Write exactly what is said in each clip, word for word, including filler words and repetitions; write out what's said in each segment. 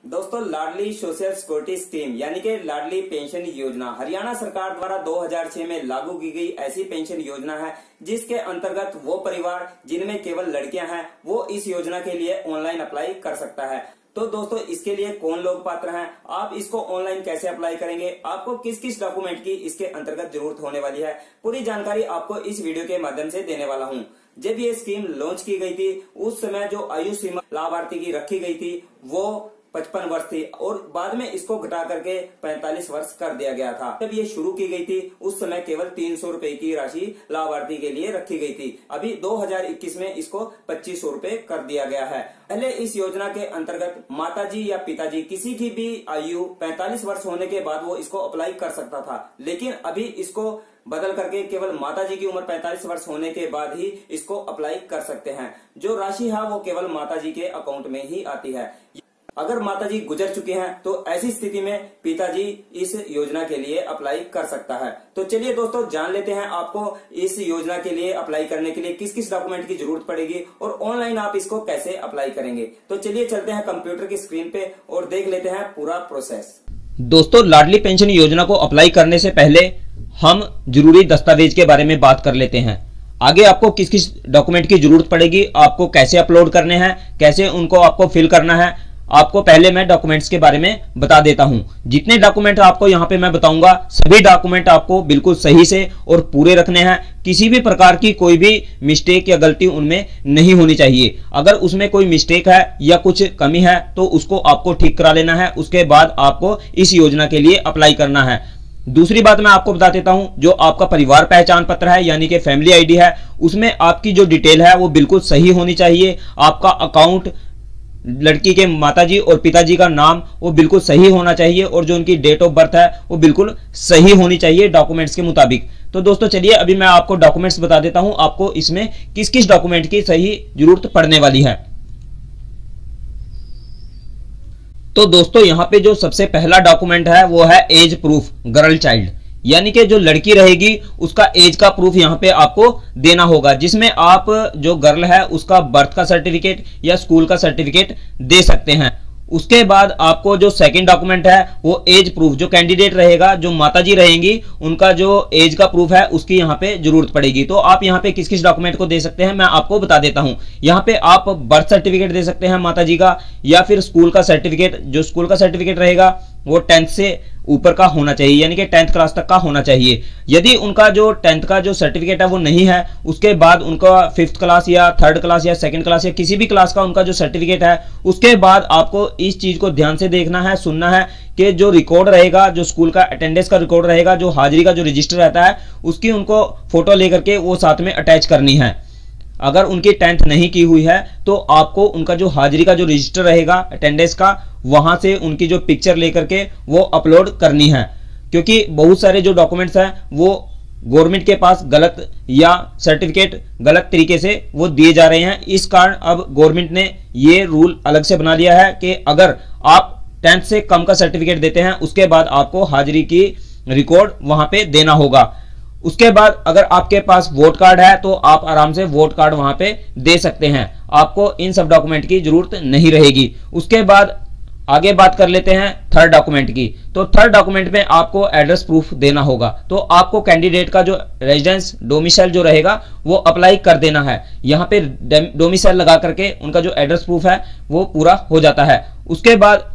दोस्तों, लाडली social security scheme यानी कि लाडली पेंशन योजना हरियाणा सरकार द्वारा दो हज़ार छह में लागू की गई ऐसी पेंशन योजना है जिसके अंतर्गत वो परिवार जिनमें केवल लड़कियां हैं वो इस योजना के लिए ऑनलाइन अप्लाई कर सकता है। तो दोस्तों, इसके लिए कौन लोग पात्र हैं, आप इसको ऑनलाइन कैसे अप्लाई करेंगे, आपको किस किस डॉक्यूमेंट की इसके अंतर्गत जरूरत होने वाली है, पूरी जानकारी आपको इस वीडियो के माध्यम से देने वाला हूं। जब ये स्कीम लॉन्च की गई थी उस समय जो आयु सीमा लाभार्थी की रखी गई थी वो पचपन वर्ष थी और बाद में इसको घटा करके पैंतालीस वर्ष कर दिया गया था। जब ये शुरू की गई थी उस समय केवल तीन सौ रूपये की राशि लाभार्थी के लिए रखी गई थी। अभी दो हज़ार इक्कीस में इसको पच्चीस सौ रूपये कर दिया गया है। पहले इस योजना के अंतर्गत माताजी या पिताजी किसी की भी आयु पैंतालीस वर्ष होने के बाद वो इसको अप्लाई कर सकता था, लेकिन अभी इसको बदल करके केवल माताजी की उम्र पैंतालीस वर्ष होने के बाद ही इसको अप्लाई कर सकते हैं। जो राशि है वो केवल माताजी के अकाउंट में ही आती है। अगर माताजी गुजर चुके हैं तो ऐसी स्थिति में पिताजी इस योजना के लिए अप्लाई कर सकता है। तो चलिए दोस्तों, जान लेते हैं आपको इस योजना के लिए अप्लाई करने के लिए किस किस डॉक्यूमेंट की जरूरत पड़ेगी और ऑनलाइन आप इसको कैसे अप्लाई करेंगे। तो चलिए चलते हैं कंप्यूटर की स्क्रीन पे और देख लेते हैं पूरा प्रोसेस। दोस्तों, लाडली पेंशन योजना को अप्लाई करने से पहले हम जरूरी दस्तावेज के बारे में बात कर लेते हैं। आगे आपको किस किस डॉक्यूमेंट की जरूरत पड़ेगी, आपको कैसे अपलोड करने हैं, कैसे उनको आपको फिल करना है, आपको पहले मैं डॉक्यूमेंट्स के बारे में बता देता हूं। जितने डॉक्यूमेंट आपको यहां पे मैं बताऊंगा सभी डॉक्यूमेंट आपको बिल्कुल सही से और पूरे रखने हैं। किसी भी प्रकार की कोई भी मिस्टेक या गलती उनमें नहीं होनी चाहिए। अगर उसमें कोई मिस्टेक है या कुछ कमी है तो उसको आपको ठीक करा लेना है। उसके बाद आपको इस योजना के लिए अप्लाई करना है। दूसरी बात मैं आपको बता देता हूं, जो आपका परिवार पहचान पत्र है यानी कि फैमिली आईडी है, उसमें आपकी जो डिटेल है वो बिल्कुल सही होनी चाहिए। आपका अकाउंट, लड़की के माताजी और पिताजी का नाम वो बिल्कुल सही होना चाहिए और जो उनकी डेट ऑफ बर्थ है वो बिल्कुल सही होनी चाहिए डॉक्यूमेंट्स के मुताबिक। तो दोस्तों चलिए अभी मैं आपको डॉक्यूमेंट्स बता देता हूं, आपको इसमें किस किस डॉक्यूमेंट की सही जरूरत पड़ने वाली है। तो दोस्तों, यहां पे जो सबसे पहला डॉक्यूमेंट है वो है एज प्रूफ गर्ल चाइल्ड, यानी कि जो लड़की रहेगी उसका एज का प्रूफ यहां पे आपको देना होगा, जिसमें आप जो गर्ल है उसका बर्थ का सर्टिफिकेट या स्कूल का सर्टिफिकेट दे सकते हैं। उसके बाद आपको जो सेकंड डॉक्यूमेंट है वो एज प्रूफ, जो कैंडिडेट रहेगा, जो माताजी रहेंगी, उनका जो एज का प्रूफ है उसकी यहाँ पे जरूरत पड़ेगी। तो आप यहाँ पे किस किस डॉक्यूमेंट को दे सकते हैं मैं आपको बता देता हूँ। यहाँ पे आप बर्थ सर्टिफिकेट दे सकते हैं माताजी का, या फिर स्कूल का सर्टिफिकेट। जो स्कूल का सर्टिफिकेट रहेगा वो टेंथ से ऊपर का होना चाहिए, यानी कि टेंथ क्लास तक का होना चाहिए। यदि उनका जो टेंथ का जो सर्टिफिकेट है वो नहीं है, उसके बाद उनका फिफ्थ क्लास या थर्ड क्लास या सेकंड क्लास या किसी भी क्लास का उनका जो सर्टिफिकेट है, उसके बाद आपको इस चीज को ध्यान से देखना है, सुनना है कि जो रिकॉर्ड रहेगा, जो स्कूल का अटेंडेंस का रिकॉर्ड रहेगा, जो हाजिरी का जो रजिस्टर रहता है, उसकी उनको फोटो लेकर के वो साथ में अटैच करनी है। अगर उनकी टेंथ नहीं की हुई है तो आपको उनका जो हाजिरी का जो रजिस्टर रहेगा अटेंडेंस का, वहां से उनकी जो पिक्चर लेकर के वो अपलोड करनी है। क्योंकि बहुत सारे जो डॉक्यूमेंट्स हैं वो गवर्नमेंट के पास गलत या सर्टिफिकेट गलत तरीके से वो दिए जा रहे हैं। इस कारण अब गवर्नमेंट ने ये रूल अलग से बना लिया है कि अगर आप टेंथ से कम का सर्टिफिकेट देते हैं उसके बाद आपको हाजिरी की रिकॉर्ड वहां पे देना होगा। उसके बाद अगर आपके पास वोट कार्ड है तो आप आराम से वोट कार्ड वहां पे दे सकते हैं, आपको इन सब डॉक्यूमेंट की जरूरत नहीं रहेगी। उसके बाद आगे बात कर लेते हैं थर्ड डॉक्यूमेंट की। तो थर्ड डॉक्यूमेंट में आपको एड्रेस प्रूफ देना होगा। तो आपको कैंडिडेट का जो रेजिडेंस डोमिसाइल जो रहेगा वो अप्लाई कर देना है। यहाँ पे डोमिसाइल लगा करके उनका जो एड्रेस प्रूफ है वो पूरा हो जाता है। उसके बाद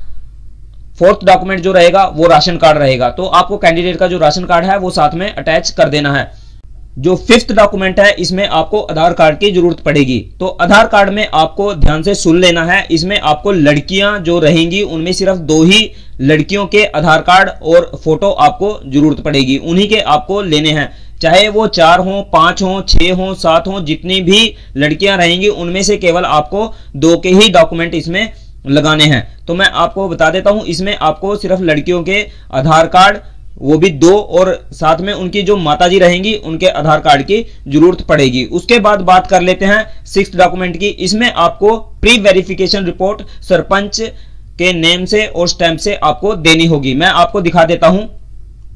फोर्थ डॉक्यूमेंट जो रहेगा वो राशन कार्ड रहेगा। तो आपको कैंडिडेट का जो राशन कार्ड है वो साथ में अटैच कर देना है। जो फिफ्थ डॉक्यूमेंट है इसमें आपको आधार कार्ड की जरूरत पड़ेगी। तो आधार कार्ड में आपको ध्यान से सुन लेना है, इसमें आपको लड़कियां जो रहेंगी उनमें सिर्फ दो ही लड़कियों के आधार कार्ड और फोटो आपको जरूरत पड़ेगी, उन्हीं के आपको लेने हैं। चाहे वो चार हो, पांच हो, छह हो, सात हो, जितनी भी लड़कियां रहेंगी उनमें से केवल आपको दो के ही डॉक्यूमेंट इसमें लगाने हैं। तो मैं आपको बता देता हूं, इसमें आपको सिर्फ लड़कियों के आधार कार्ड वो भी दो और साथ में उनकी जो माताजी रहेंगी उनके आधार कार्ड की जरूरत पड़ेगी। उसके बाद बात कर लेते हैं सिक्स्थ डॉक्यूमेंट की। इसमें आपको प्री वेरिफिकेशन रिपोर्ट सरपंच के नेम से और स्टैंप से आपको देनी होगी। मैं आपको दिखा देता हूं।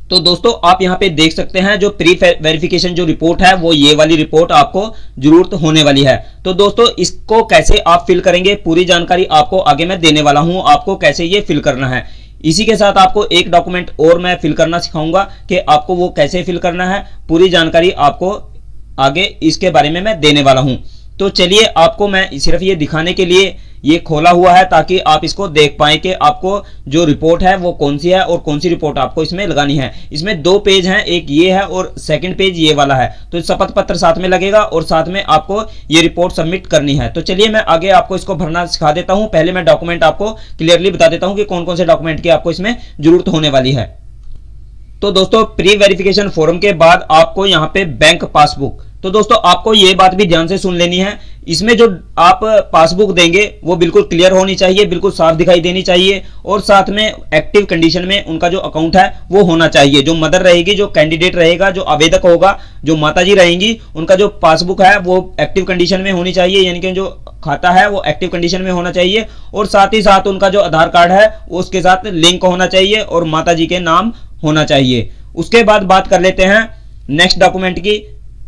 तो दोस्तों आप यहां पे देख सकते हैं जो प्री वेरिफिकेशन जो रिपोर्ट है वो ये वाली रिपोर्ट आपको जरूरत होने वाली है। तो दोस्तों इसको कैसे आप फिल करेंगे पूरी जानकारी आपको आगे मैं देने वाला हूं, आपको कैसे ये फिल करना है। इसी के साथ आपको एक डॉक्यूमेंट और मैं फिल करना सिखाऊंगा कि आपको वो कैसे फिल करना है, पूरी जानकारी आपको आगे इसके बारे में मैं देने वाला हूं। तो चलिए आपको मैं सिर्फ ये दिखाने के लिए ये खोला हुआ है ताकि आप इसको देख पाएं कि आपको जो रिपोर्ट है वो कौन सी है और कौन सी रिपोर्ट आपको इसमें लगानी है। इसमें दो पेज हैं, एक ये है और सेकंड पेज ये वाला है। तो शपथ पत्र साथ में लगेगा और साथ में आपको ये रिपोर्ट सबमिट करनी है। तो चलिए मैं आगे आपको इसको भरना सिखा देता हूं। पहले मैं डॉक्यूमेंट आपको क्लियरली बता देता हूं कि कौन कौन से डॉक्यूमेंट की आपको इसमें जरूरत होने वाली है। तो दोस्तों प्री वेरिफिकेशन फॉर्म के बाद आपको यहाँ पे बैंक पासबुक, तो दोस्तों आपको ये बात भी ध्यान से सुन लेनी है, इसमें जो आप पासबुक देंगे वो बिल्कुल क्लियर होनी चाहिए, बिल्कुल साफ दिखाई देनी चाहिए और साथ में एक्टिव कंडीशन में उनका जो अकाउंट है वो होना चाहिए। जो मदर रहेगी, जो कैंडिडेट रहेगा, जो आवेदक होगा, जो माताजी रहेंगी, उनका जो पासबुक है वो एक्टिव कंडीशन में होनी चाहिए, यानी कि जो खाता है वो एक्टिव कंडीशन में होना चाहिए और साथ ही साथ उनका जो आधार कार्ड है उसके साथ लिंक होना चाहिए और माताजी के नाम होना चाहिए। उसके बाद बात कर लेते हैं नेक्स्ट डॉक्यूमेंट की।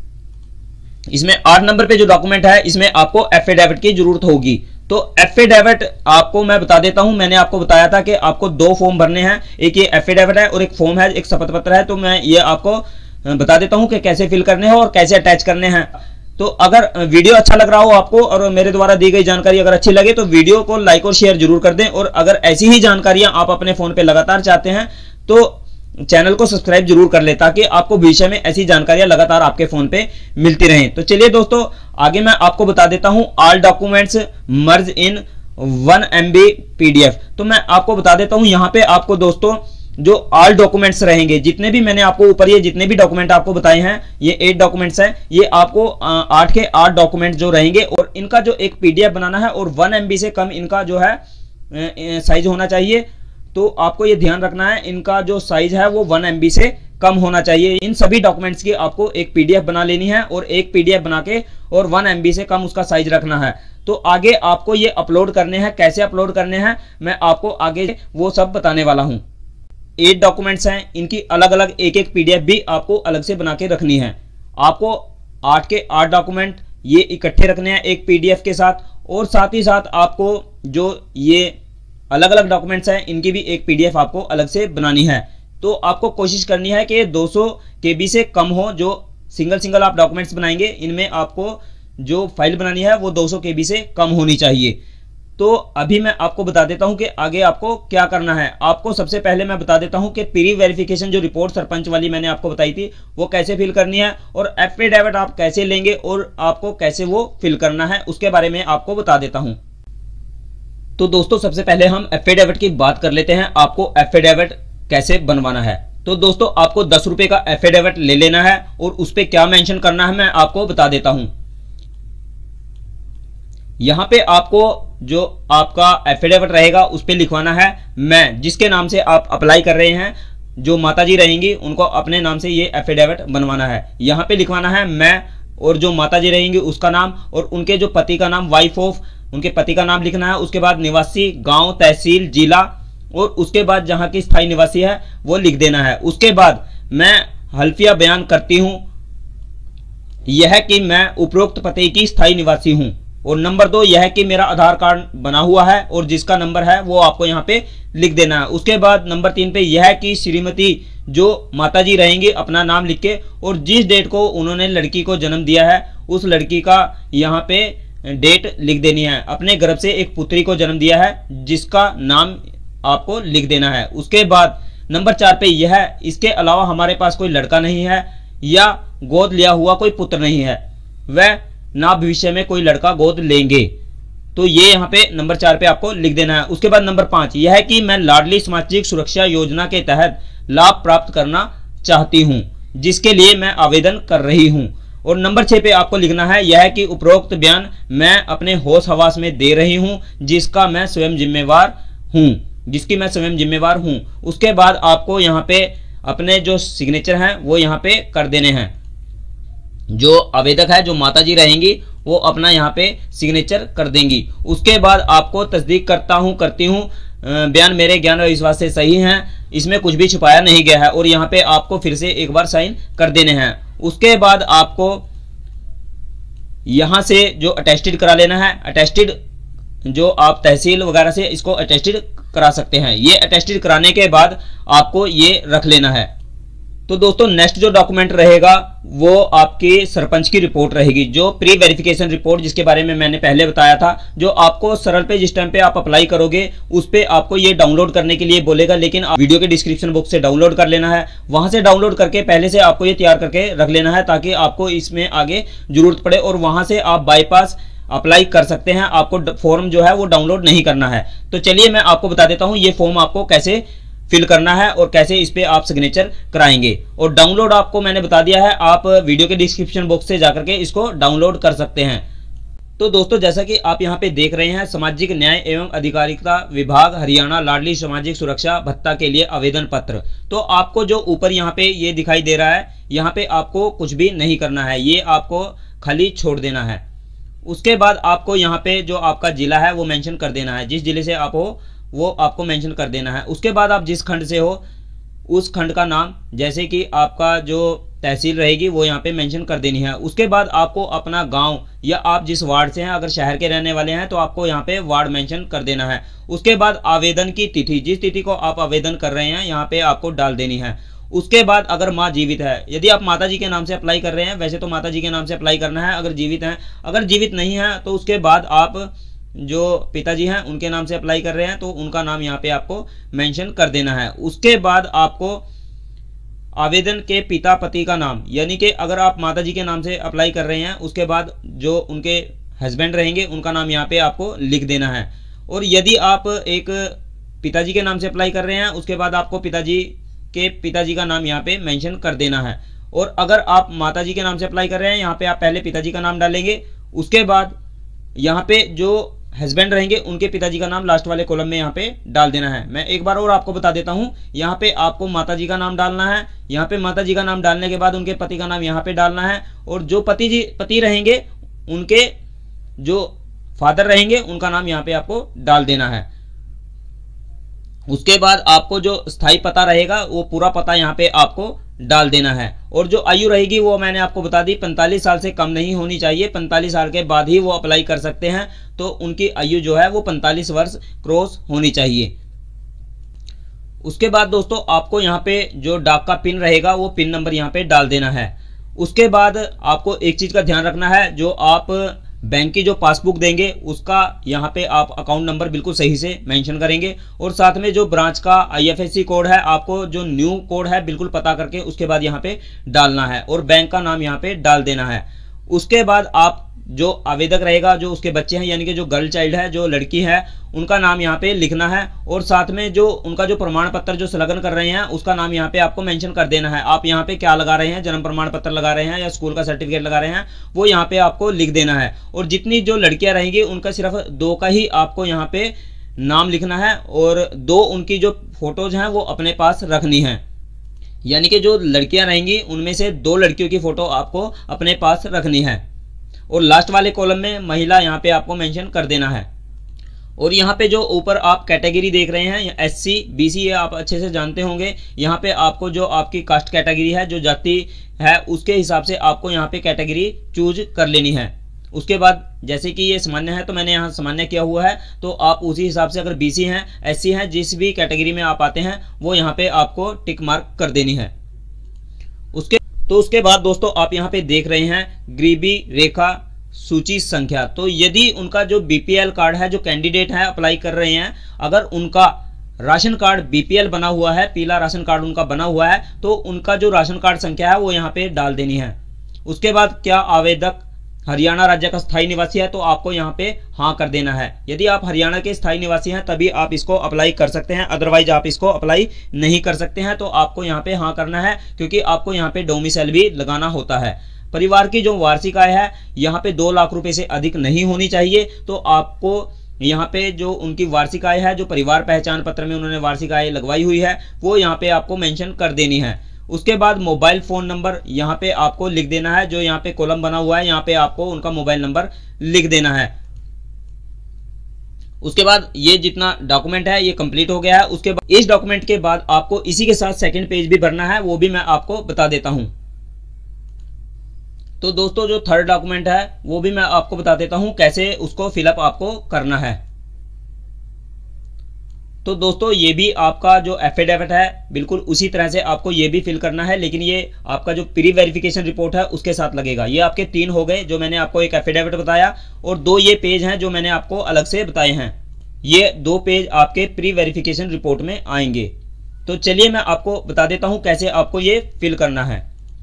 इसमें आठ नंबर पे जो डॉक्यूमेंट है इसमें आपको एफिडेविट की जरूरत होगी। तो एफिडेविट आपको मैं बता देता हूं, मैंने आपको बताया था कि आपको दो फॉर्म भरने हैं, एक ये एफिडेविट है और एक फॉर्म है, एक शपथ पत्र है। तो मैं ये आपको बता देता हूं कि कैसे फिल करने हैं और कैसे अटैच करने हैं। तो अगर वीडियो अच्छा लग रहा हो आपको और मेरे द्वारा दी गई जानकारी अगर अच्छी लगे तो वीडियो को लाइक और शेयर जरूर कर दें। और अगर ऐसी ही जानकारियां आप अपने फोन पे लगातार चाहते हैं तो चैनल को सब्सक्राइब जरूर कर ले ताकि आपको भविष्य में ऐसी जानकारियां लगातार आपके फोन पे मिलती रहें। तो चलिए दोस्तों आगे मैं आपको बता देता हूं all documents merge in one M B PDF. तो मैं आपको बता देता हूं यहां पे आपको दोस्तों जो ऑल डॉक्यूमेंट्स रहेंगे, जितने भी मैंने आपको ऊपर ये जितने भी डॉक्यूमेंट आपको बताए हैं, ये एट डॉक्यूमेंट्स हैं, ये आपको आठ के आठ डॉक्यूमेंट जो रहेंगे और इनका जो एक पीडीएफ बनाना है और वन एमबी से कम इनका जो है साइज होना चाहिए। तो आपको ये ध्यान रखना है, इनका जो साइज है वो वन एमबी से कम होना चाहिए। इन सभी डॉक्यूमेंट्स की आपको एक पीडीएफ बना लेनी है और एक पीडीएफ बना के और वन एमबी से कम उसका साइज रखना है। तो आगे आपको ये अपलोड करने हैं, कैसे अपलोड करने हैं मैं आपको आगे वो सब बताने वाला हूं। एट डॉक्यूमेंट्स हैं, इनकी अलग अलग एक एक पीडीएफ भी आपको अलग से बना के रखनी है। आपको आठ के आठ डॉक्यूमेंट ये इकट्ठे रखने हैं एक पीडीएफ के साथ और साथ ही साथ आपको जो ये अलग अलग डॉक्यूमेंट्स हैं इनकी भी एक पीडीएफ आपको अलग से बनानी है। तो आपको कोशिश करनी है कि दो सौ केबी से कम हो। जो सिंगल सिंगल आप डॉक्यूमेंट्स बनाएंगे इनमें आपको जो फाइल बनानी है वो दो सौ केबी से कम होनी चाहिए। तो अभी मैं आपको बता देता हूं कि आगे आपको क्या करना है। आपको सबसे पहले मैं बता देता हूं कि प्री वेरिफिकेशन जो रिपोर्ट सरपंच वाली मैंने आपको बताई थी वो कैसे फिल करनी है और एफिडेविट आप कैसे लेंगे और आपको कैसे वो फिल करना है उसके बारे में आपको बता देता हूं। तो दोस्तों सबसे पहले हम एफिडेविट की बात कर लेते हैं, आपको एफिडेविट कैसे बनवाना है। तो दोस्तों आपको दस रुपए का एफिडेविट ले लेना है और उस पर क्या मेंशन करना है मैं आपको बता देता हूं। यहां पे आपको जो आपका एफिडेविट रहेगा उस पर लिखवाना है मैं, जिसके नाम से आप अप्लाई कर रहे हैं, जो माताजी रहेंगी उनको अपने नाम से ये एफिडेविट बनवाना है। यहाँ पे लिखवाना है मैं और जो माताजी रहेंगी उसका नाम और उनके जो पति का नाम, वाइफ ऑफ उनके पति का नाम लिखना है। उसके बाद निवासी, गांव, तहसील, जिला और उसके बाद जहां की स्थायी निवासी है वो लिख देना है। उसके बाद मैं हल्फिया बयान करती हूं यह कि मैं उपरोक्त पते की स्थायी निवासी हूं। और नंबर दो यह कि मेरा आधार कार्ड बना हुआ है और जिसका नंबर है वो आपको यहाँ पे लिख देना है। उसके बाद नंबर तीन पे यह कि श्रीमती जो माताजी रहेंगी अपना नाम लिख के और जिस डेट को उन्होंने लड़की को जन्म दिया है उस लड़की का यहाँ पे डेट लिख देनी है। अपने गर्भ से एक पुत्री को जन्म दिया है जिसका नाम आपको लिख देना है। उसके बाद नंबर चार पे यह इसके अलावा हमारे पास कोई लड़का नहीं है या गोद लिया हुआ कोई पुत्र नहीं है, वह ना भविष्य में कोई लड़का गोद लेंगे। तो ये यहाँ पे नंबर चार पे आपको लिख देना है। उसके बाद नंबर पांच यह है कि मैं लाडली सामाजिक सुरक्षा योजना के तहत लाभ प्राप्त करना चाहती हूँ जिसके लिए मैं आवेदन कर रही हूँ। और नंबर छह पे आपको लिखना है यह है कि उपरोक्त बयान मैं अपने होश हवास में दे रही हूँ जिसका मैं स्वयं जिम्मेवार हूँ जिसकी मैं स्वयं जिम्मेवार हूँ। उसके बाद आपको यहाँ पे अपने जो सिग्नेचर हैं वो यहाँ पे कर देने हैं। जो आवेदक है, जो माताजी रहेंगी वो अपना यहाँ पे सिग्नेचर कर देंगी। उसके बाद आपको तस्दीक करता हूँ करती हूँ बयान मेरे ज्ञान और विश्वास से सही हैं इसमें कुछ भी छुपाया नहीं गया है और यहाँ पे आपको फिर से एक बार साइन कर देने हैं। उसके बाद आपको यहां से जो अटेस्टेड करा लेना है, अटेस्टेड जो आप तहसील वगैरह से इसको अटेस्टेड करा सकते हैं। ये अटेस्टेड कराने के बाद आपको ये रख लेना है। तो दोस्तों नेक्स्ट जो डॉक्यूमेंट रहेगा वो आपकी सरपंच की रिपोर्ट रहेगी, जो प्री वेरिफिकेशन रिपोर्ट जिसके बारे में मैंने पहले बताया था, जो आपको सरल पे जिस टाइम पे आप अप्लाई करोगे उस पे आपको ये डाउनलोड करने के लिए बोलेगा, लेकिन आप वीडियो के डिस्क्रिप्शन बॉक्स से डाउनलोड कर लेना है। वहां से डाउनलोड करके पहले से आपको ये तैयार करके रख लेना है ताकि आपको इसमें आगे जरूरत पड़े और वहां से आप बाईपास अप्लाई कर सकते हैं। आपको फॉर्म जो है वो डाउनलोड नहीं करना है। तो चलिए मैं आपको बता देता हूं ये फॉर्म आपको कैसे फिल करना है और कैसे इस पे आप सिग्नेचर कराएंगे। और डाउनलोड आपको मैंने बता दिया है, आप वीडियो के डिस्क्रिप्शन बॉक्स से जाकर के इसको डाउनलोड कर सकते हैं। तो दोस्तों जैसा कि आप यहाँ पे देख रहे हैं, सामाजिक न्याय एवं अधिकारिता विभाग हरियाणा लाडली सामाजिक सुरक्षा भत्ता के लिए आवेदन पत्र। तो आपको जो ऊपर यहाँ पे ये दिखाई दे रहा है, यहाँ पे आपको कुछ भी नहीं करना है, ये आपको खाली छोड़ देना है। उसके बाद आपको यहाँ पे जो आपका जिला है वो मेंशन कर देना है, जिस जिले से आप हो वो आपको मेंशन कर देना है। उसके बाद आप जिस खंड से हो उस खंड का नाम, जैसे कि आपका जो तहसील रहेगी वो यहाँ पे मेंशन कर देनी है। उसके बाद आपको अपना गांव या आप जिस वार्ड से हैं, अगर शहर के रहने वाले हैं तो आपको यहाँ पे वार्ड मेंशन कर देना है। उसके बाद आवेदन की तिथि, जिस तिथि को आप आवेदन कर रहे हैं यहाँ पे आपको डाल देनी है। उसके बाद अगर माँ जीवित है, यदि आप माता जी के नाम से अप्लाई कर रहे हैं, वैसे तो माता जी के नाम से अप्लाई करना है अगर जीवित हैं। अगर जीवित नहीं है तो उसके बाद आप जो पिताजी हैं उनके नाम से अप्लाई कर रहे हैं तो उनका नाम यहाँ पे आपको मेंशन कर देना है। उसके बाद आपको आवेदन के पिता पति का नाम, यानी कि अगर आप माता जी के नाम से अप्लाई कर रहे हैं उसके बाद जो उनके हस्बैंड रहेंगे उनका नाम यहाँ पे आपको लिख देना है। और यदि आप एक पिताजी के नाम से अप्लाई कर रहे हैं उसके बाद आपको पिताजी के पिताजी का नाम यहाँ पे मेंशन कर देना है। और अगर आप माता जी के नाम से अप्लाई कर रहे हैं यहाँ पे आप पहले पिताजी का नाम डालेंगे, उसके बाद यहाँ पे जो हस्बैंड रहेंगे उनके पिताजी का नाम लास्ट वाले कॉलम में यहाँ पे डाल देना है। मैं एक बार और आपको बता देता हूँ, यहाँ पे आपको माता जी का नाम डालना है, यहाँ पे माता जी का नाम डालने के बाद उनके पति का नाम यहाँ पे डालना है। और जो पति जी पति रहेंगे उनके जो फादर रहेंगे उनका नाम यहाँ पे आपको डाल देना है। उसके बाद आपको जो स्थायी पता रहेगा वो पूरा पता यहाँ पे आपको डाल देना है। और जो आयु रहेगी वो मैंने आपको बता दी, पैंतालीस साल से कम नहीं होनी चाहिए। पैंतालीस साल के बाद ही वो अप्लाई कर सकते हैं, तो उनकी आयु जो है वो पैंतालीस वर्ष क्रॉस होनी चाहिए। उसके बाद दोस्तों आपको यहाँ पे जो डाक का पिन रहेगा वो पिन नंबर यहाँ पे डाल देना है। उसके बाद आपको एक चीज का ध्यान रखना है, जो आप बैंक की जो पासबुक देंगे उसका यहाँ पे आप अकाउंट नंबर बिल्कुल सही से मेंशन करेंगे। और साथ में जो ब्रांच का आईएफएससी कोड है, आपको जो न्यू कोड है बिल्कुल पता करके उसके बाद यहाँ पे डालना है और बैंक का नाम यहाँ पे डाल देना है। उसके बाद आप जो आवेदक रहेगा, जो उसके बच्चे हैं यानी कि जो गर्ल चाइल्ड है, जो लड़की है, उनका नाम यहाँ पे लिखना है। और साथ में जो उनका जो प्रमाण पत्र जो संलग्न कर रहे हैं उसका नाम यहाँ पे आपको मेंशन कर देना है। आप यहाँ पे क्या लगा रहे हैं, जन्म प्रमाण पत्र लगा रहे हैं या स्कूल का सर्टिफिकेट लगा रहे हैं, वो यहाँ पे आपको लिख देना है। और जितनी जो लड़कियां रहेंगी उनका सिर्फ दो का ही आपको यहाँ पे नाम लिखना है और दो उनकी जो फोटोज हैं वो अपने पास रखनी है। यानी कि जो लड़कियां रहेंगी उनमें से दो लड़कियों की फोटो आपको अपने पास रखनी है। और लास्ट वाले कॉलम में महिला यहाँ पे आपको मेंशन कर देना है। और यहाँ पे जो ऊपर आप कैटेगरी देख रहे हैं एस सी बी सी, ये आप अच्छे से जानते होंगे। यहाँ पे आपको जो आपकी कास्ट कैटेगरी है, जो जाति है, उसके हिसाब से आपको यहाँ पे कैटेगरी चूज कर लेनी है। उसके बाद जैसे कि ये सामान्य है तो मैंने यहाँ सामान्य किया हुआ है, तो आप उसी हिसाब से अगर बी सी हैं, एस सी हैं, जिस भी कैटेगरी में आप आते हैं वो यहाँ पे आपको टिक मार्क कर देनी है। उसके तो उसके बाद दोस्तों आप यहाँ पे देख रहे हैं गरीबी रेखा सूची संख्या। तो यदि उनका जो बीपीएल कार्ड है, जो कैंडिडेट है अप्लाई कर रहे हैं, अगर उनका राशन कार्ड बीपीएल बना हुआ है, पीला राशन कार्ड उनका बना हुआ है, तो उनका जो राशन कार्ड संख्या है वो यहाँ पे डाल देनी है। उसके बाद क्या आवेदक हरियाणा राज्य का स्थायी निवासी है, तो आपको यहाँ पे हाँ कर देना है। यदि आप हरियाणा के स्थायी निवासी हैं तभी आप इसको अप्लाई कर सकते हैं, अदरवाइज आप इसको अप्लाई नहीं कर सकते हैं। तो आपको यहाँ पे हाँ करना है, क्योंकि आपको यहाँ पे डोमिसाइल भी लगाना होता है। परिवार की जो वार्षिक आय है यहाँ पे दो लाख रुपए से अधिक नहीं होनी चाहिए। तो आपको यहाँ पे जो उनकी वार्षिक आय है, जो परिवार पहचान पत्र में उन्होंने वार्षिक आय लगवाई हुई है, वो यहाँ पे आपको मेंशन कर देनी है। उसके बाद मोबाइल फोन नंबर यहाँ पे आपको लिख देना है, जो यहाँ पे कॉलम बना हुआ है यहाँ पे आपको उनका मोबाइल नंबर लिख देना है। उसके बाद ये जितना डॉक्यूमेंट है ये कंप्लीट हो गया है। उसके बाद इस डॉक्यूमेंट के बाद आपको इसी के साथ सेकंड पेज भी भरना है, वो भी मैं आपको बता देता हूं। तो दोस्तों जो थर्ड डॉक्यूमेंट है वो भी मैं आपको बता देता हूं कैसे उसको फिलअप आपको करना है। तो दोस्तों ये भी आपका जो एफिडेविट है बिल्कुल उसी तरह से आपको ये भी फिल करना है, लेकिन ये आपका जो प्री वेरिफिकेशन रिपोर्ट है उसके साथ लगेगा। ये आपके तीन हो गए जो मैंने आपको, एक एफिडेविट बताया और दो ये पेज हैं जो मैंने आपको अलग से बताए हैं। ये दो पेज आपके प्री वेरिफिकेशन रिपोर्ट में आएंगे। तो चलिए मैं आपको बता देता हूं कैसे आपको ये फिल करना है।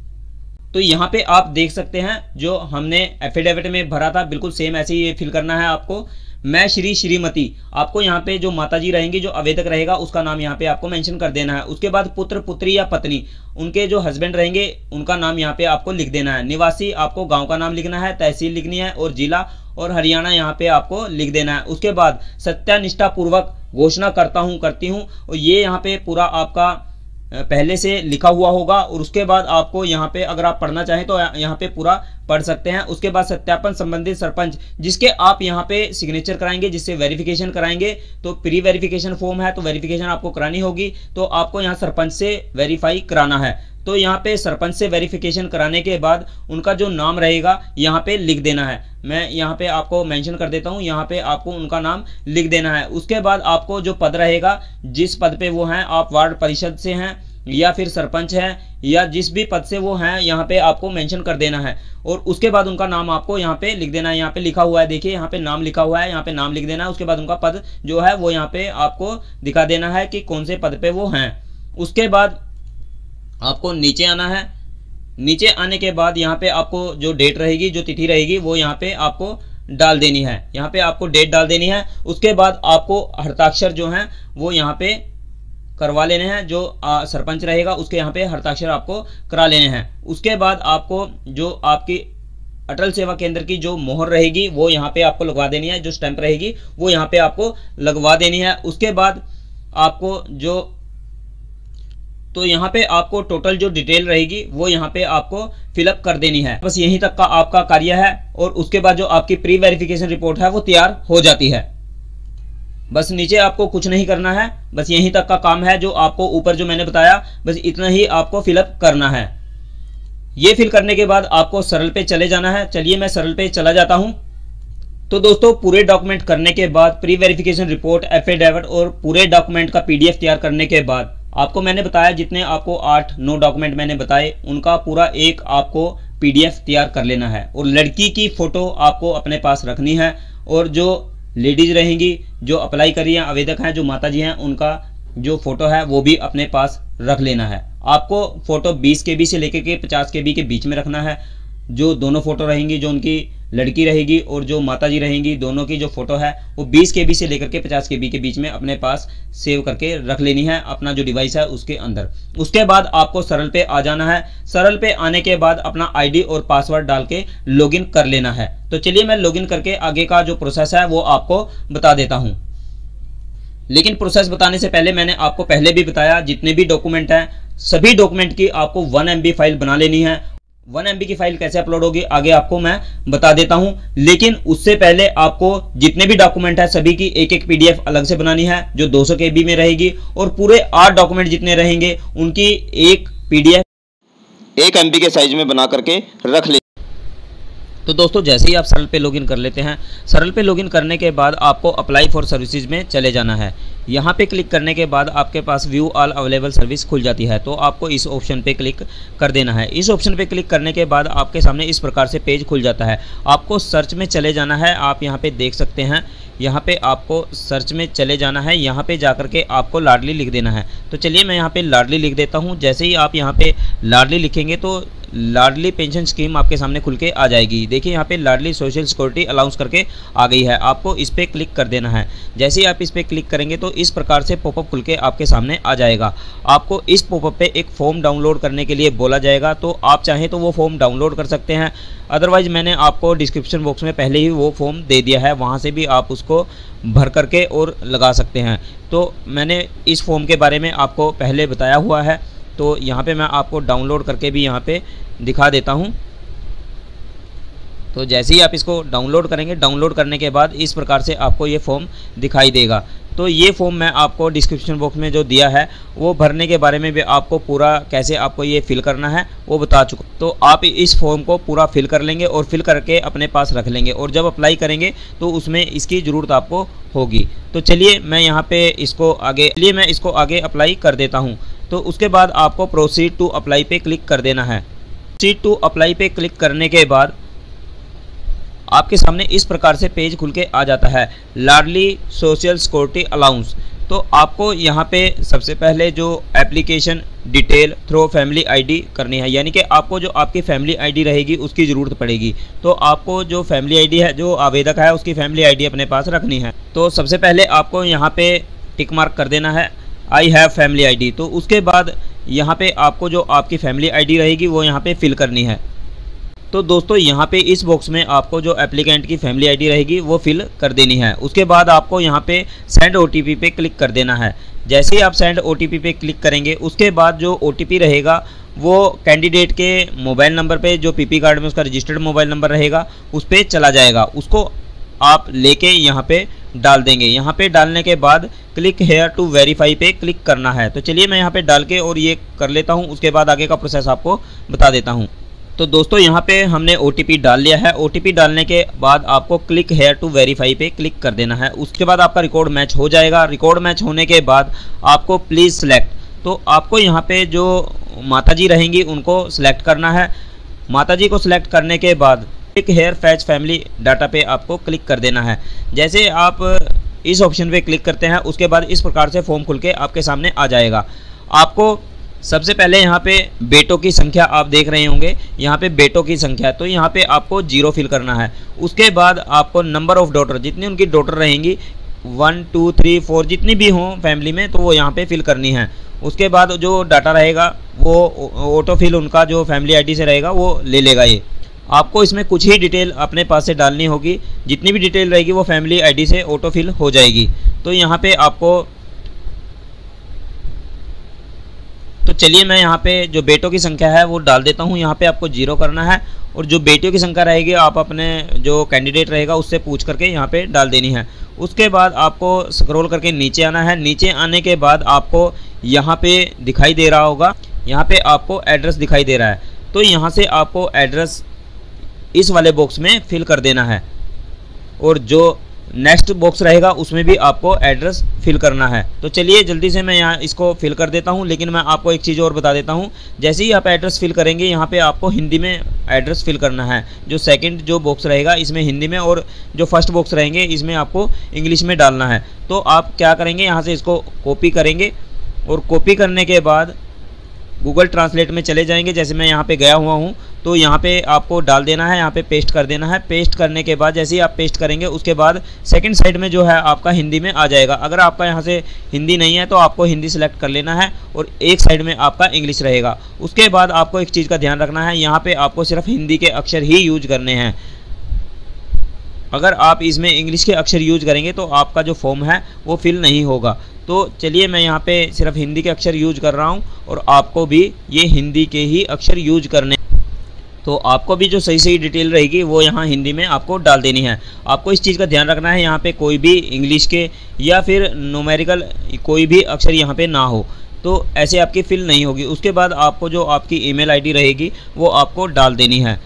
तो यहाँ पे आप देख सकते हैं जो हमने एफिडेविट में भरा था बिल्कुल सेम ऐसे ही ये फिल करना है आपको। मैं श्री श्रीमती, आपको यहाँ पे जो माताजी रहेंगी, जो आवेदक रहेगा उसका नाम यहाँ पे आपको मेंशन कर देना है। उसके बाद पुत्र पुत्री या पत्नी, उनके जो हस्बैंड रहेंगे उनका नाम यहाँ पे आपको लिख देना है। निवासी आपको गांव का नाम लिखना है, तहसील लिखनी है और जिला और हरियाणा यहाँ पे आपको लिख देना है। उसके बाद सत्यानिष्ठा पूर्वक घोषणा करता हूँ करती हूँ, और ये यहाँ पे पूरा आपका पहले से लिखा हुआ होगा। और उसके बाद आपको यहाँ पे अगर आप पढ़ना चाहें तो यहाँ पे पूरा पढ़ सकते हैं। उसके बाद सत्यापन संबंधित सरपंच जिसके आप यहाँ पे सिग्नेचर कराएंगे, जिससे वेरिफिकेशन कराएंगे, तो प्री वेरिफिकेशन फॉर्म है तो वेरिफिकेशन आपको करानी होगी, तो आपको यहाँ सरपंच से वेरीफाई कराना है। तो यहाँ पे सरपंच से वेरिफिकेशन कराने के बाद उनका जो नाम रहेगा यहाँ पे लिख देना है। मैं यहाँ पे आपको मेंशन कर देता हूँ, यहाँ पे आपको उनका नाम लिख देना है। उसके बाद आपको जो पद रहेगा, जिस पद पे वो हैं, आप वार्ड परिषद से हैं या फिर सरपंच हैं या जिस भी पद से वो हैं, यहाँ पे आपको मेंशन कर देना है। और उसके बाद उनका नाम आपको यहाँ पे लिख देना है। यहाँ पे लिखा हुआ है, देखिए यहाँ पे नाम लिखा हुआ है, यहाँ पे नाम लिख देना है। उसके बाद उनका पद जो है वो यहाँ पे आपको दिखा देना है कि कौन से पद पे वो हैं। उसके बाद आपको नीचे आना है। नीचे आने के बाद यहाँ पे आपको जो डेट रहेगी, जो तिथि रहेगी, वो यहाँ पे आपको डाल देनी है। यहाँ पे आपको डेट डाल देनी है। उसके बाद आपको हस्ताक्षर जो हैं वो यहाँ पे करवा लेने हैं। जो आ, सरपंच रहेगा उसके यहाँ पे हस्ताक्षर आपको करा लेने हैं। उसके बाद आपको जो आपकी अटल सेवा केंद्र की जो मोहर रहेगी वो यहाँ पे आपको लगवा देनी है, जो स्टैंप रहेगी वो यहाँ पे आपको लगवा देनी है। उसके बाद आपको जो तो यहाँ पे आपको टोटल जो डिटेल रहेगी वो यहाँ पे आपको फिलअप कर देनी है। बस यहीं तक का आपका कार्य है और उसके बाद जो आपकी प्री वेरिफिकेशन रिपोर्ट है वो तैयार हो जाती है। बस नीचे आपको कुछ नहीं करना है, बस यहीं तक का काम है जो आपको ऊपर जो मैंने बताया, बस इतना ही आपको फिलअप करना है। ये फिल करने के बाद आपको सरल पे चले जाना है। चलिए मैं सरल पे चला जाता हूं। तो दोस्तों पूरे डॉक्यूमेंट करने के बाद, प्री वेरिफिकेशन रिपोर्ट, एफिडेविट और पूरे डॉक्यूमेंट का पीडीएफ तैयार करने के बाद आपको मैंने बताया जितने आपको आठ नौ डॉक्यूमेंट मैंने बताए उनका पूरा एक आपको पीडीएफ तैयार कर लेना है। और लड़की की फोटो आपको अपने पास रखनी है। और जो लेडीज रहेंगी, जो अप्लाई कर रही हैं, आवेदक हैं, जो माताजी हैं, उनका जो फोटो है वो भी अपने पास रख लेना है। आपको फोटो बीस के बी से लेकर के पचास के बी के बीच में रखना है। जो दोनों फोटो रहेंगी, जो उनकी लड़की रहेगी और जो माताजी रहेंगी, दोनों की जो फोटो है वो बीस के बी से लेकर के पचास के बी के बीच में अपने पास सेव करके रख लेनी है, अपना जो डिवाइस है उसके अंदर। उसके बाद आपको सरल पे आ जाना है। सरल पे आने के बाद अपना आईडी और पासवर्ड डाल के लॉगिन कर लेना है। तो चलिए मैं लॉगिन करके आगे का जो प्रोसेस है वो आपको बता देता हूँ। लेकिन प्रोसेस बताने से पहले मैंने आपको पहले भी बताया, जितने भी डॉक्यूमेंट हैं सभी डॉक्यूमेंट की आपको वन एम बी फाइल बना लेनी है। वन एम बी की फाइल कैसे अपलोड होगी आगे आपको मैं बता देता हूं, लेकिन उससे पहले आपको जितने भी डॉक्यूमेंट है सभी की एक एक पीडीएफ अलग से बनानी है, जो दो सौ के बी में रहेगी। और पूरे आठ डॉक्यूमेंट जितने रहेंगे उनकी एक पीडीएफ एक एमबी के साइज में बना करके रख ले। तो दोस्तों जैसे ही आप सरल पे लॉगिन कर लेते हैं, सरल पे लॉगिन करने के बाद आपको अप्लाई फॉर सर्विसेज में चले जाना है। यहाँ पे क्लिक करने के बाद आपके पास व्यू ऑल अवेलेबल सर्विस खुल जाती है, तो आपको इस ऑप्शन पे क्लिक कर देना है। इस ऑप्शन पे क्लिक करने के बाद आपके सामने इस प्रकार से पेज खुल जाता है। आपको सर्च में चले जाना है। आप यहाँ पे देख सकते हैं, यहाँ पे आपको सर्च में चले जाना है। यहाँ पे जाकर के आपको लाडली लिख देना है। तो चलिए मैं यहाँ पे लाडली लिख देता हूँ। जैसे ही आप यहाँ पे लाडली लिखेंगे तो लाडली पेंशन स्कीम आपके सामने खुल के आ जाएगी। देखिए यहाँ पे लाडली सोशल सिक्योरिटी अलाउंस करके आ गई है। आपको इस पर क्लिक कर देना है। जैसे ही आप इस पर क्लिक करेंगे तो इस प्रकार से पॉपअप खुल के आपके सामने आ जाएगा। आपको इस पॉपअप पे एक फॉर्म डाउनलोड करने के लिए बोला जाएगा, तो आप चाहें तो वो फॉर्म डाउनलोड कर सकते हैं। अदरवाइज मैंने आपको डिस्क्रिप्शन बॉक्स में पहले ही वो फॉर्म दे दिया है, वहाँ से भी आप उसको भर करके और लगा सकते हैं। तो मैंने इस फॉर्म के बारे में आपको पहले बताया हुआ है, तो यहाँ पे मैं आपको डाउनलोड करके भी यहाँ पे दिखा देता हूँ। तो जैसे ही आप इसको डाउनलोड करेंगे, डाउनलोड करने के बाद इस प्रकार से आपको ये फॉर्म दिखाई देगा। तो ये फॉर्म मैं आपको डिस्क्रिप्शन बॉक्स में जो दिया है वो भरने के बारे में भी आपको पूरा कैसे आपको ये फिल करना है वो बता चुका। तो आप इस फॉर्म को पूरा फिल कर लेंगे और फिल करके अपने पास रख लेंगे और जब अप्लाई करेंगे तो उसमें इसकी ज़रूरत आपको होगी। तो चलिए मैं यहाँ पे इसको आगे चलिए मैं इसको आगे अप्लाई कर देता हूँ। तो उसके बाद आपको प्रोसीड टू अप्लाई पे क्लिक कर देना है। प्रोसीड टू अप्लाई पे क्लिक करने के बाद आपके सामने इस प्रकार से पेज खुल के आ जाता है, लाडली सोशल सिक्योरिटी अलाउंस। तो आपको यहाँ पे सबसे पहले जो application detail through family ID करनी है, यानी कि आपको जो आपकी फैमिली आईडी रहेगी उसकी ज़रूरत पड़ेगी। तो आपको जो फैमिली आईडी है, जो आवेदक है उसकी फैमिली आईडी अपने पास रखनी है। तो सबसे पहले आपको यहाँ पे टिक मार्क कर देना है, आई हैव फैमिली आईडी। तो उसके बाद यहाँ पे आपको जो आपकी फैमिली आईडी रहेगी वो यहाँ पे फिल करनी है। तो दोस्तों यहाँ पे इस बॉक्स में आपको जो एप्लीकेंट की फैमिली आईडी रहेगी वो फिल कर देनी है। उसके बाद आपको यहाँ पे सेंड ओटीपी पे क्लिक कर देना है। जैसे ही आप सेंड ओटीपी पे क्लिक करेंगे उसके बाद जो ओटीपी रहेगा वो कैंडिडेट के मोबाइल नंबर पे, जो पीपी कार्ड में उसका रजिस्टर्ड मोबाइल नंबर रहेगा उस पर चला जाएगा। उसको आप लेके यहाँ पे डाल देंगे। यहाँ पे डालने के बाद क्लिक हेयर टू वेरीफाई पे क्लिक करना है। तो चलिए मैं यहाँ पे डाल के और ये कर लेता हूँ, उसके बाद आगे का प्रोसेस आपको बता देता हूँ। तो दोस्तों यहाँ पे हमने ओटीपी डाल लिया है। ओटीपी डालने के बाद आपको क्लिक हेयर टू वेरीफाई पे क्लिक कर देना है। उसके बाद आपका रिकॉर्ड मैच हो जाएगा। रिकॉर्ड मैच होने के बाद आपको प्लीज़ सेलेक्ट, तो आपको यहाँ पे जो माताजी रहेंगी उनको सिलेक्ट करना है। माताजी को सिलेक्ट करने के बाद click here fetch family data पे आपको क्लिक कर देना है। जैसे आप इस ऑप्शन पे क्लिक करते हैं उसके बाद इस प्रकार से फॉर्म खुल के आपके सामने आ जाएगा। आपको सबसे पहले यहाँ पे बेटों की संख्या आप देख रहे होंगे, यहाँ पे बेटों की संख्या, तो यहाँ पे आपको जीरो फिल करना है। उसके बाद आपको नंबर ऑफ डॉटर, जितनी उनकी डॉटर रहेंगी वन टू थ्री फोर जितनी भी हों फैमिली में, तो वो यहाँ पे फिल करनी है। उसके बाद जो डाटा रहेगा वो ऑटो फिल उनका जो फैमिली आईडी से रहेगा वो ले लेगा। ये आपको इसमें कुछ ही डिटेल अपने पास से डालनी होगी, जितनी भी डिटेल रहेगी वो फैमिली आईडी से ऑटो फिल हो जाएगी। तो यहाँ पे आपको तो चलिए मैं यहाँ पे जो बेटों की संख्या है वो डाल देता हूँ। यहाँ पे आपको जीरो करना है और जो बेटियों की संख्या रहेगी आप अपने जो कैंडिडेट रहेगा उससे पूछ करके यहाँ पे डाल देनी है। उसके बाद आपको स्क्रॉल करके नीचे आना है। नीचे आने के बाद आपको यहाँ पे दिखाई दे रहा होगा, यहाँ पे आपको एड्रेस दिखाई दे रहा है। तो यहाँ से आपको एड्रेस इस वाले बॉक्स में फिल कर देना है और जो नेक्स्ट बॉक्स रहेगा उसमें भी आपको एड्रेस फिल करना है। तो चलिए जल्दी से मैं यहाँ इसको फिल कर देता हूँ, लेकिन मैं आपको एक चीज़ और बता देता हूँ। जैसे ही आप एड्रेस फिल करेंगे यहाँ पे आपको हिंदी में एड्रेस फिल करना है। जो सेकंड जो बॉक्स रहेगा इसमें हिंदी में और जो फर्स्ट बॉक्स रहेंगे इसमें आपको इंग्लिश में डालना है। तो आप क्या करेंगे, यहाँ से इसको कॉपी करेंगे और कॉपी करने के बाद गूगल ट्रांसलेट में चले जाएंगे। जैसे मैं यहाँ पे गया हुआ हूँ तो यहाँ पे आपको डाल देना है, यहाँ पे पेस्ट कर देना है। पेस्ट करने के बाद जैसे ही आप पेस्ट करेंगे उसके बाद सेकंड साइड में जो है आपका हिंदी में आ जाएगा। अगर आपका यहाँ से हिंदी नहीं है तो आपको हिंदी सेलेक्ट कर लेना है और एक साइड में आपका इंग्लिश रहेगा। उसके बाद आपको एक चीज़ का ध्यान रखना है, यहाँ पर आपको सिर्फ हिंदी के अक्षर ही यूज करने हैं। अगर आप इसमें इंग्लिश के अक्षर यूज करेंगे तो आपका जो फॉर्म है वो फिल नहीं होगा। तो चलिए मैं यहाँ पे सिर्फ हिंदी के अक्षर यूज कर रहा हूँ और आपको भी ये हिंदी के ही अक्षर यूज करने। तो आपको भी जो सही सही डिटेल रहेगी वो यहाँ हिंदी में आपको डाल देनी है। आपको इस चीज़ का ध्यान रखना है यहाँ पे कोई भी इंग्लिश के या फिर न्यूमेरिकल कोई भी अक्षर यहाँ पे ना हो, तो ऐसे आपकी फिल नहीं होगी। उसके बाद आपको जो आपकी ईमेल आईडी रहेगी वो आपको डाल देनी है।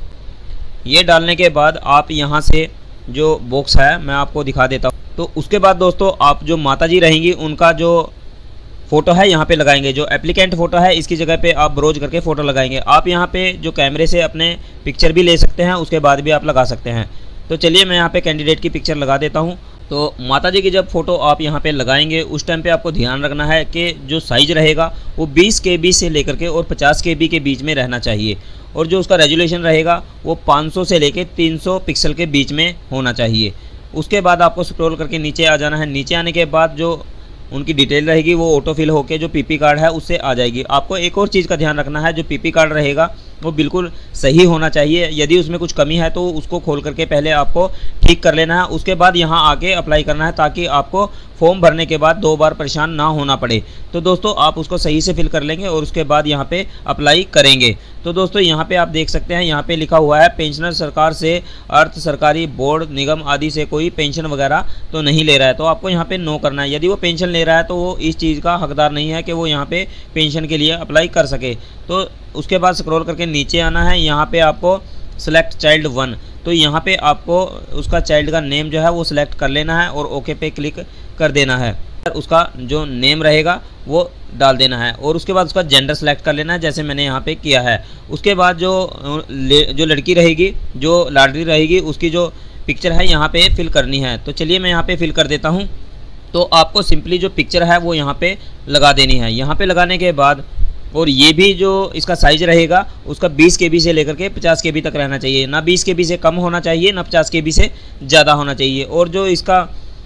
ये डालने के बाद आप यहाँ से जो बॉक्स है मैं आपको दिखा देता हूँ। तो उसके बाद दोस्तों आप जो माताजी रहेंगी उनका जो फ़ोटो है यहाँ पे लगाएंगे। जो एप्लीकेंट फ़ोटो है इसकी जगह पे आप ब्रोज करके फ़ोटो लगाएंगे। आप यहाँ पे जो कैमरे से अपने पिक्चर भी ले सकते हैं, उसके बाद भी आप लगा सकते हैं। तो चलिए मैं यहाँ पे कैंडिडेट की पिक्चर लगा देता हूँ। तो माताजी की जब फ़ोटो आप यहाँ पे लगाएंगे उस टाइम पे आपको ध्यान रखना है कि जो साइज़ रहेगा वो बीस के बी से लेकर के और पचास के बी के बीच में रहना चाहिए और जो उसका रेजोल्यूशन रहेगा वो पाँच सौ से लेकर तीन सौ पिक्सल के बीच में होना चाहिए। उसके बाद आपको स्क्रॉल करके नीचे आ जाना है। नीचे आने के बाद जो उनकी डिटेल रहेगी वो ऑटो फिल होकर जो पीपी कार्ड है उससे आ जाएगी। आपको एक और चीज़ का ध्यान रखना है, जो पीपी कार्ड रहेगा वो बिल्कुल सही होना चाहिए। यदि उसमें कुछ कमी है तो उसको खोल करके पहले आपको ठीक कर लेना है, उसके बाद यहाँ आके अप्लाई करना है, ताकि आपको फॉर्म भरने के बाद दो बार परेशान ना होना पड़े। तो दोस्तों आप उसको सही से फिल कर लेंगे और उसके बाद यहाँ पे अप्लाई करेंगे। तो दोस्तों यहाँ पे आप देख सकते हैं, यहाँ पे लिखा हुआ है पेंशनर सरकार से, अर्थ सरकारी बोर्ड निगम आदि से कोई पेंशन वगैरह तो नहीं ले रहा है, तो आपको यहाँ पे नो करना है। यदि वो पेंशन ले रहा है तो वो इस चीज़ का हकदार नहीं है कि वो यहाँ पे पेंशन के लिए अप्लाई कर सके। तो उसके बाद स्क्रॉल करके नीचे आना है, यहाँ पे आपको सेलेक्ट चाइल्ड वन, तो यहाँ पे आपको उसका चाइल्ड का नेम जो है वो सिलेक्ट कर लेना है और ओके पे क्लिक कर देना है। उसका जो नेम रहेगा वो डाल देना है और उसके बाद उसका जेंडर सेलेक्ट कर लेना है, जैसे मैंने यहाँ पे किया है। उसके बाद जो जो लड़की रहेगी, जो लाडली रहेगी, उसकी जो पिक्चर है यहाँ पे फिल करनी है। तो चलिए मैं यहाँ पे फिल कर देता हूँ। तो आपको सिंपली जो पिक्चर है वो यहाँ पे लगा देनी है। यहाँ पे लगाने के बाद और ये भी जो इसका साइज रहेगा उसका बीस के बी से लेकर के पचास के बी तक रहना चाहिए, ना बीस के बी से कम होना चाहिए, ना पचास के बी से ज़्यादा होना चाहिए। और जो इसका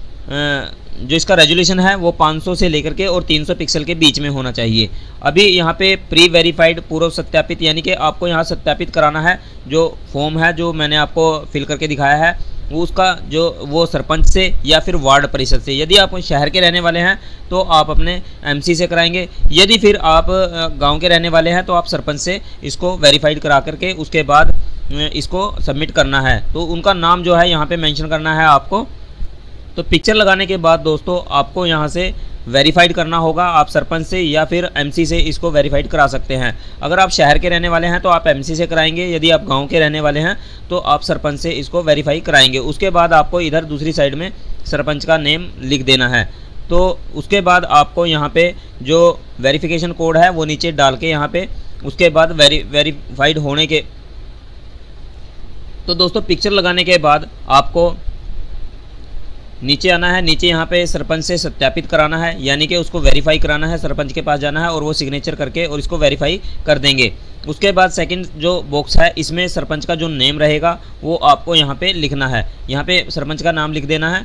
जो इसका रेजोल्यूशन है वो पाँच सौ से लेकर के और तीन सौ पिक्सल के बीच में होना चाहिए। अभी यहाँ पे प्री वेरीफाइड पूर्व सत्यापित, यानी कि आपको यहाँ सत्यापित कराना है जो फॉर्म है जो मैंने आपको फिल करके दिखाया है, वो उसका जो वो सरपंच से या फिर वार्ड परिषद से। यदि आप शहर के रहने वाले हैं तो आप अपने एमसी से कराएंगे, यदि फिर आप गांव के रहने वाले हैं तो आप सरपंच से इसको वेरीफाइड करा करके उसके बाद इसको सबमिट करना है। तो उनका नाम जो है यहाँ पे मेंशन करना है आपको। तो पिक्चर लगाने के बाद दोस्तों आपको यहाँ से वेरीफाइड करना होगा, आप सरपंच से या फिर एमसी से इसको वेरीफाइड करा सकते हैं। अगर आप शहर के रहने वाले हैं तो आप एमसी से कराएंगे, यदि आप गांव के रहने वाले हैं तो आप सरपंच से इसको वेरीफाई कराएंगे। उसके बाद आपको इधर दूसरी साइड में सरपंच का नेम लिख देना है। तो उसके बाद आपको यहाँ पे जो वेरिफिकेशन कोड है वो नीचे डाल के यहाँ पे उसके बाद वेरी वेरीफाइड होने के तो दोस्तों पिक्चर लगाने के बाद आपको नीचे आना है। नीचे यहाँ पे सरपंच से सत्यापित कराना है, यानी कि उसको वेरीफाई कराना है, सरपंच के पास जाना है और वो सिग्नेचर करके और इसको वेरीफाई कर देंगे। उसके बाद सेकंड जो बॉक्स है इसमें सरपंच का जो नेम रहेगा वो आपको यहाँ पे लिखना है, यहाँ पे सरपंच का नाम लिख देना है।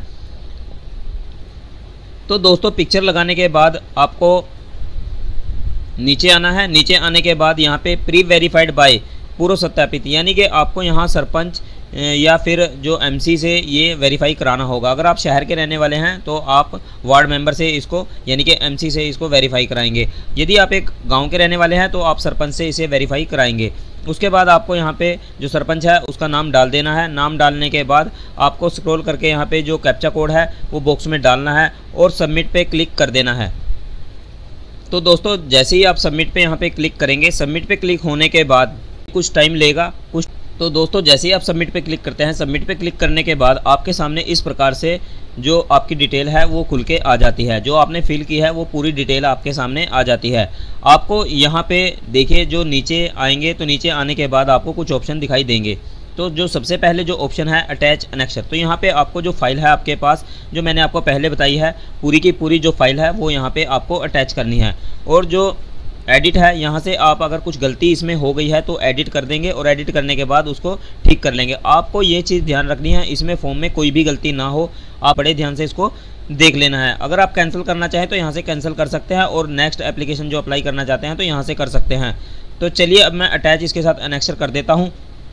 तो दोस्तों पिक्चर लगाने के बाद आपको नीचे आना है। नीचे आने के बाद यहाँ पे प्री वेरीफाइड बाय पूर्व सत्यापित, यानी कि आपको यहाँ सरपंच या फिर जो एमसी से ये वेरीफाई कराना होगा। अगर आप शहर के रहने वाले हैं तो आप वार्ड मेंबर से इसको यानी कि एमसी से इसको वेरीफाई कराएंगे। यदि आप एक गांव के रहने वाले हैं तो आप सरपंच से इसे वेरीफाई कराएंगे। उसके बाद आपको यहाँ पे जो सरपंच है उसका नाम डाल देना है। नाम डालने के बाद आपको स्क्रॉल करके यहाँ पे जो कैप्चा कोड है वो बॉक्स में डालना है और सबमिट पे क्लिक कर देना है। तो दोस्तों जैसे ही आप सबमिट पे यहाँ पे क्लिक करेंगे, सबमिट पे क्लिक होने के बाद कुछ टाइम लेगा कुछ तो दोस्तों जैसे ही आप सबमिट पे क्लिक करते हैं, सबमिट पे क्लिक करने के बाद आपके सामने इस प्रकार से जो आपकी डिटेल है वो खुल के आ जाती है। जो आपने फिल की है वो पूरी डिटेल आपके सामने आ जाती है। आपको यहाँ पे देखिए जो नीचे आएंगे तो नीचे आने के बाद आपको कुछ ऑप्शन दिखाई देंगे। तो जो सबसे पहले जो ऑप्शन है अटैच एनेक्सर, तो यहाँ पे आपको जो फाइल है आपके पास जो मैंने आपको पहले बताई है पूरी की पूरी जो फाइल है वो यहाँ पे आपको अटैच करनी है। और जो एडिट है यहाँ से आप अगर कुछ गलती इसमें हो गई है तो एडिट कर देंगे और एडिट करने के बाद उसको ठीक कर लेंगे। आपको ये चीज़ ध्यान रखनी है इसमें फॉर्म में कोई भी गलती ना हो, आप बड़े ध्यान से इसको देख लेना है। अगर आप कैंसिल करना चाहें तो यहाँ से कैंसिल कर सकते हैं और नेक्स्ट एप्लीकेशन जो अप्लाई करना चाहते हैं तो यहाँ से कर सकते हैं। तो चलिए अब मैं अटैच इसके साथ एनेक्सर कर देता हूँ।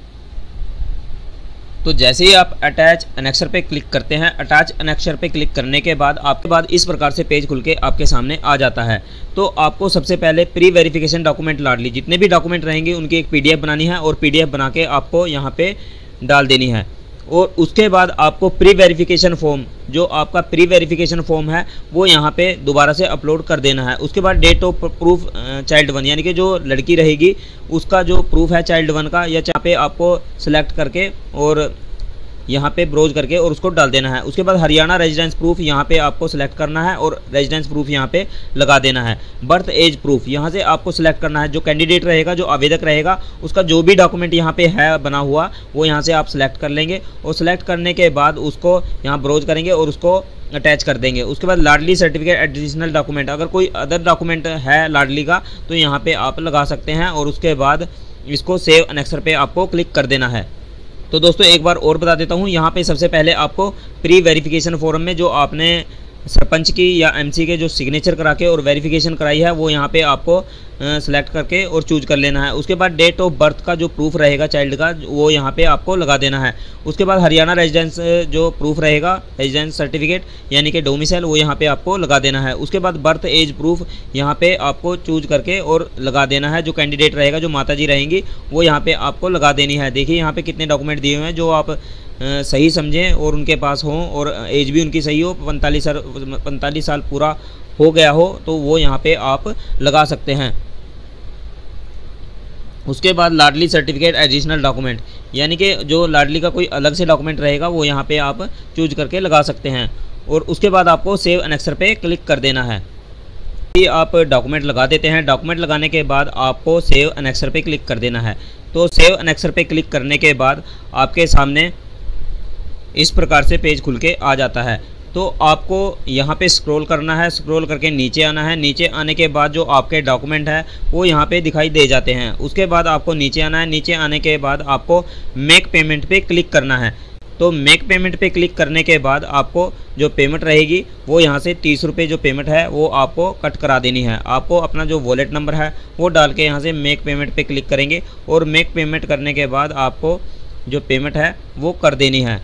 तो जैसे ही आप अटैच एनेक्सर पे क्लिक करते हैं, अटैच एनेक्सर पे क्लिक करने के बाद आपके बाद इस प्रकार से पेज खुल के आपके सामने आ जाता है। तो आपको सबसे पहले प्री वेरिफिकेशन डॉक्यूमेंट लाडली जितने भी डॉक्यूमेंट रहेंगे उनकी एक पीडीएफ बनानी है और पीडीएफ बना के आपको यहाँ पे डाल देनी है। और उसके बाद आपको प्री वेरिफिकेशन फॉर्म जो आपका प्री वेरिफिकेशन फॉर्म है वो यहाँ पे दोबारा से अपलोड कर देना है। उसके बाद date of proof child one यानी कि जो लड़की रहेगी उसका जो प्रूफ है चाइल्ड वन का, या यहाँ पे आपको सिलेक्ट करके और यहाँ पे ब्राउज करके और उसको डाल देना है। उसके बाद हरियाणा रेजिडेंस प्रूफ यहाँ पे आपको सिलेक्ट करना है और रेजिडेंस प्रूफ यहाँ पे लगा देना है। बर्थ एज प्रूफ यहाँ से आपको सिलेक्ट करना है। जो कैंडिडेट रहेगा, जो आवेदक रहेगा, उसका जो भी डॉक्यूमेंट यहाँ पे है बना हुआ वो यहाँ से आप सिलेक्ट कर लेंगे और सिलेक्ट करने के बाद उसको यहाँ ब्राउज करेंगे और उसको अटैच कर देंगे। उसके बाद लाडली सर्टिफिकेट एडिशनल डॉक्यूमेंट, अगर कोई अदर डॉक्यूमेंट है लाडली का तो यहाँ पे आप लगा सकते हैं और उसके बाद इसको सेव एनेक्सर पे आपको क्लिक कर देना है। तो दोस्तों एक बार और बता देता हूँ, यहाँ पे सबसे पहले आपको प्री वेरिफिकेशन फॉर्म में जो आपने सरपंच की या एमसी के जो सिग्नेचर करा के और वेरिफिकेशन कराई है वो यहाँ पे आपको सेलेक्ट करके और चूज कर लेना है। उसके बाद डेट ऑफ बर्थ का जो प्रूफ रहेगा चाइल्ड का वो यहाँ पे आपको लगा देना है। उसके बाद हरियाणा रेजिडेंस जो प्रूफ रहेगा, रेजिडेंस सर्टिफिकेट यानी कि डोमिसाइल, वो यहाँ पे आपको लगा देना है। उसके बाद बर्थ एज प्रूफ यहाँ पे आपको चूज करके और लगा देना है। जो कैंडिडेट रहेगा, जो माता जी रहेंगी, वो यहाँ पे आपको लगा देनी है। देखिए यहाँ पे कितने डॉक्यूमेंट दिए हुए हैं जो आप आ, सही समझें और उनके पास हों और एज भी उनकी सही हो, पैंतालीस साल पैंतालीस साल पूरा हो गया हो तो वो यहाँ पे आप लगा सकते हैं। उसके बाद लाडली सर्टिफिकेट एडिशनल डॉक्यूमेंट यानी कि जो लाडली का कोई अलग से डॉक्यूमेंट रहेगा वो यहाँ पे आप चूज करके लगा सकते हैं। और उसके बाद आपको सेव एनेक्सर पे क्लिक कर देना है। ये आप डॉक्यूमेंट लगा देते हैं। डॉक्यूमेंट लगाने के बाद आपको सेव एनेक्सर पे क्लिक कर देना है। तो सेव एनेक्सर पे क्लिक करने के बाद आपके सामने इस प्रकार से पेज खुल के आ जाता है। तो आपको यहाँ पे स्क्रॉल करना है, स्क्रॉल करके नीचे आना है। नीचे आने के बाद जो आपके डॉक्यूमेंट है वो यहाँ पे दिखाई दे जाते हैं। उसके बाद आपको नीचे आना है। नीचे आने के बाद आपको मेक पेमेंट पे क्लिक करना है। तो मेक पेमेंट पे क्लिक करने के बाद आपको जो पेमेंट रहेगी वो यहाँ से तीस रुपये जो पेमेंट है वो आपको कट करा देनी है। आपको अपना जो वॉलेट नंबर है वो डाल के यहाँ से मेक पेमेंट पे क्लिक करेंगे और मेक पेमेंट करने के बाद आपको जो पेमेंट है वो कर देनी है।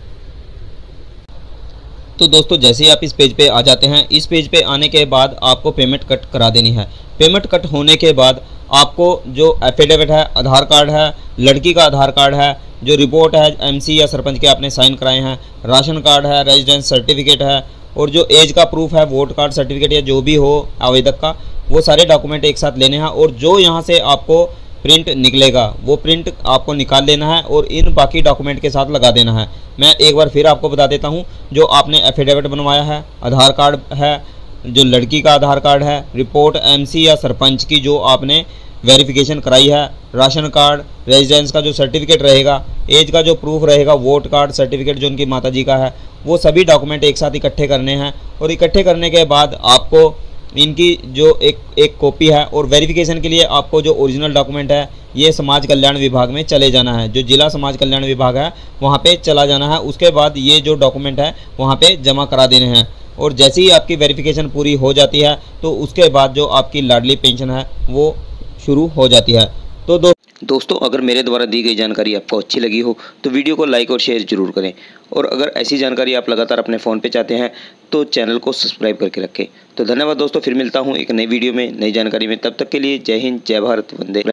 तो दोस्तों जैसे ही आप इस पेज पे आ जाते हैं, इस पेज पे आने के बाद आपको पेमेंट कट करा देनी है। पेमेंट कट होने के बाद आपको जो एफिडेविट है, आधार कार्ड है, लड़की का आधार कार्ड है, जो रिपोर्ट है एमसी या सरपंच के आपने साइन कराए हैं, राशन कार्ड है, रेजिडेंस सर्टिफिकेट है और जो एज का प्रूफ है, वोट कार्ड सर्टिफिकेट या जो भी हो आवेदक का, वो सारे डॉक्यूमेंट एक साथ लेने हैं। और जो यहाँ से आपको प्रिंट निकलेगा वो प्रिंट आपको निकाल लेना है और इन बाकी डॉक्यूमेंट के साथ लगा देना है। मैं एक बार फिर आपको बता देता हूँ, जो आपने एफिडेविट बनवाया है, आधार कार्ड है, जो लड़की का आधार कार्ड है, रिपोर्ट एमसी या सरपंच की जो आपने वेरिफिकेशन कराई है, राशन कार्ड, रेजिडेंस का जो सर्टिफिकेट रहेगा, एज का जो प्रूफ रहेगा, वोट कार्ड सर्टिफिकेट जो उनकी माता जी का है, वो सभी डॉक्यूमेंट एक साथ इकट्ठे करने हैं। और इकट्ठे करने के बाद आपको इनकी जो एक एक कॉपी है और वेरिफिकेशन के लिए आपको जो ओरिजिनल डॉक्यूमेंट है ये समाज कल्याण विभाग में चले जाना है। जो जिला समाज कल्याण विभाग है वहाँ पे चला जाना है। उसके बाद ये जो डॉक्यूमेंट है वहाँ पे जमा करा देने हैं। और जैसे ही आपकी वेरिफिकेशन पूरी हो जाती है तो उसके बाद जो आपकी लाडली पेंशन है वो शुरू हो जाती है। तो दो दोस्तों अगर मेरे द्वारा दी गई जानकारी आपको अच्छी लगी हो तो वीडियो को लाइक और शेयर जरूर करें। और अगर ऐसी जानकारी आप लगातार अपने फ़ोन पे चाहते हैं तो चैनल को सब्सक्राइब करके रखें। तो धन्यवाद दोस्तों, फिर मिलता हूँ एक नई वीडियो में, नई जानकारी में। तब तक के लिए जय हिंद, जय भारत, वंदे।